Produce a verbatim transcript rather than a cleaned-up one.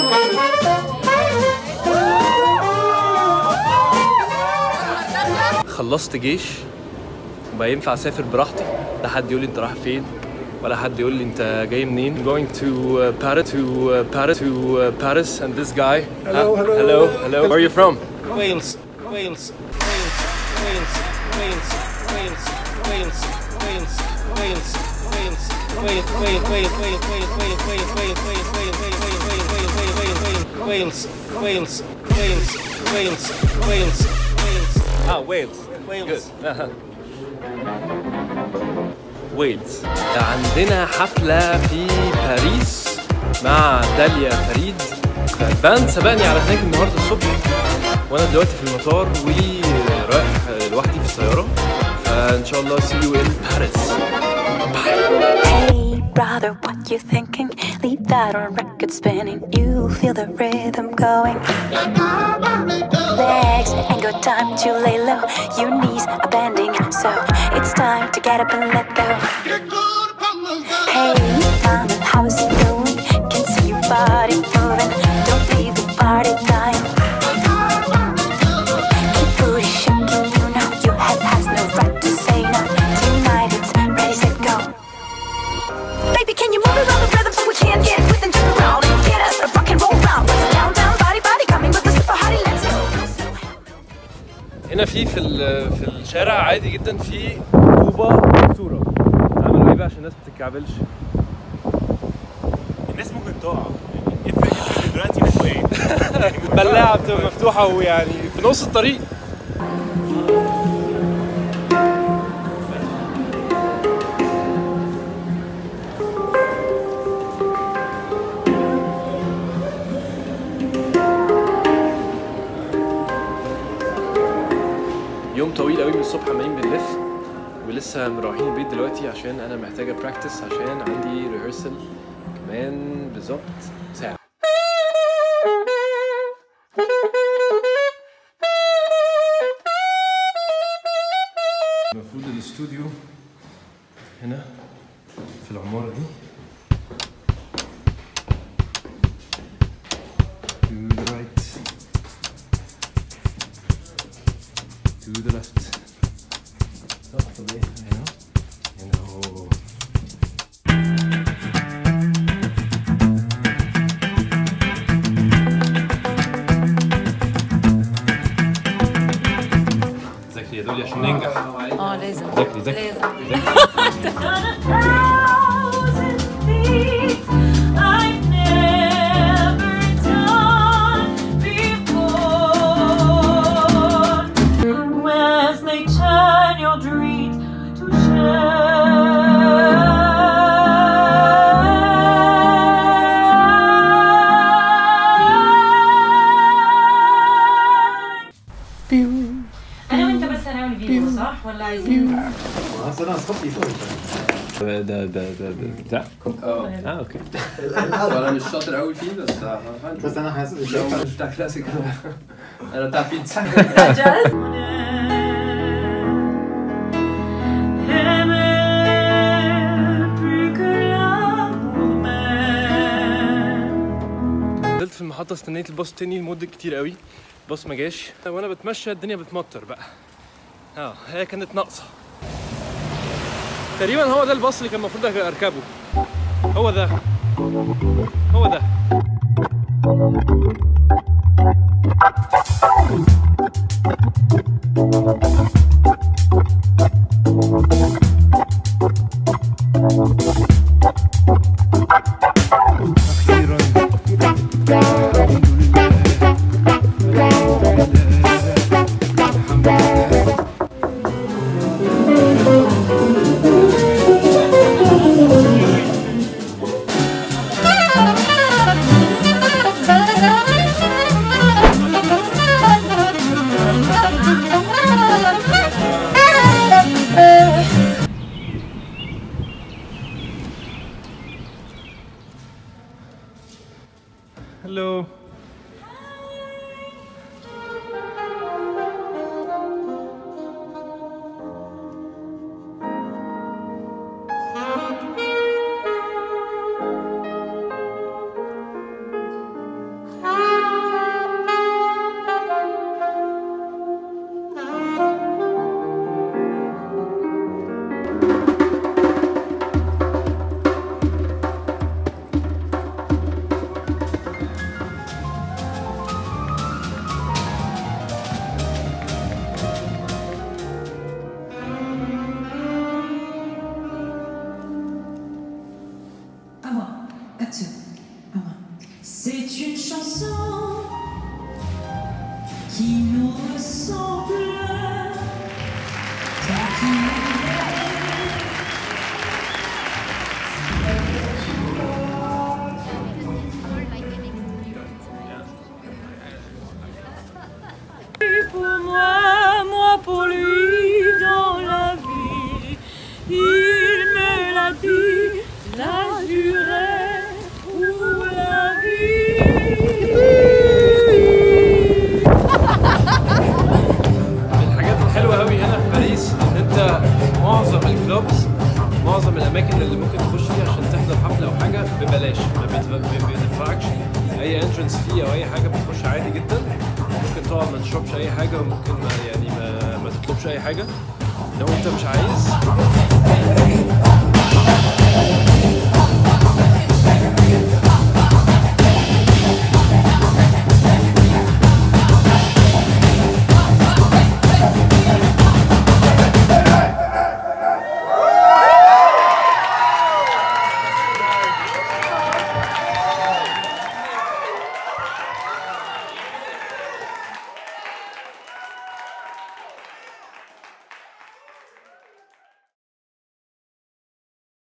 خلصت جيش وبقى ينفع اسافر براحتي، لا حد يقول لي انت رايح فين ولا حد يقول لي انت جاي منين. I'm going to uh, Paris to uh, Paris to uh, Paris and this guy. Hello, uh, hello, hello, hello. Where are you from? Wales, Wales, Wales, Wales, Wales, Wales, Wales, Wales, Wales, Wales, Wales, Wales, Wales, Wales, Wales, Wales, Wales, Wales, Wales. Ah, Wales. Wales. ويلز. عندنا حفلة في باريس مع داليا فريد. الباند سبقني على هناك النهارده الصبح وانا دلوقتي في المطار ورايح لوحدي في السيارة، فان شاء الله see you in Paris. Hey brother, what you thinking? Leave that on record spinning. You feel the rhythm going. Legs ain't got time to lay low. Your knees are bending, so it's time to get up and let go. Hey mama, how's it going? Can see your body moving. Don't leave the party time. Keep booty shaking, you know your head has no right to say no. Tonight it's ready, set, go. Baby, can you move it around the rhythm so we can get with and jump around and get us a rock and roll round? Let's down, down, body, body, coming with the super hottie, let's go. هنا في في في الشارع عادي جدا في طوبة صورة. عملوا ايه بقى عشان الناس ما تتكعبلش؟ الناس ممكن تقع، يعني افرق افرق دلوقتي هو ايه؟ بلاعة بتبقى مفتوحة ويعني في نص الطريق. يوم طويل قوي من الصبح عمالين بنلف ولسه مروحين البيت دلوقتي عشان انا محتاجه براكتس عشان عندي ريهرسل كمان بالظبط ساعه. المفروض الاستوديو هنا في العماره دي. To the right. To the left. Oh, طبيعي هنا هنا هو. ذاكري يا دولي عشان ننجح. اه لازم. ذاكري ذاكري. انا وانت بس هنعمل فيديو صح ولا عايزين؟ اصل انا اصحابي فوق. ده ده ده ده بتاع اه اه اوكي. انا مش شاطر قوي فيه بس بس انا حاسس مش بتاع كلاسيك، انا بتاع بيتزا. نزلت في المحطة استنيت الباص التاني لمدة كتير قوي، الباص ما جاش وانا بتمشى الدنيا بتمطر بقى. اه هي كانت ناقصة. تقريبا هو ده الباص اللي كان المفروض اركبه. هو ده هو ده. Hello. C'est une chanson qui nous ressemble. Pour moi, moi pour lui dans la vie, il me l'a dit, la durée pour la vie. من الحاجات الحلوة قوي هنا في باريس ان انت معظم الكلوبز معظم الاماكن اللي ممكن تخش فيها عشان تحضر حفلة او حاجة ببلاش، ما بيدفعكش اي انترنس فيه او اي حاجة، بتخش عادي جدا. ممكن تقعد ما تشربش اي حاجه، وممكن ما يعني ما, ما تطلبش اي حاجه لو انت مش عايز.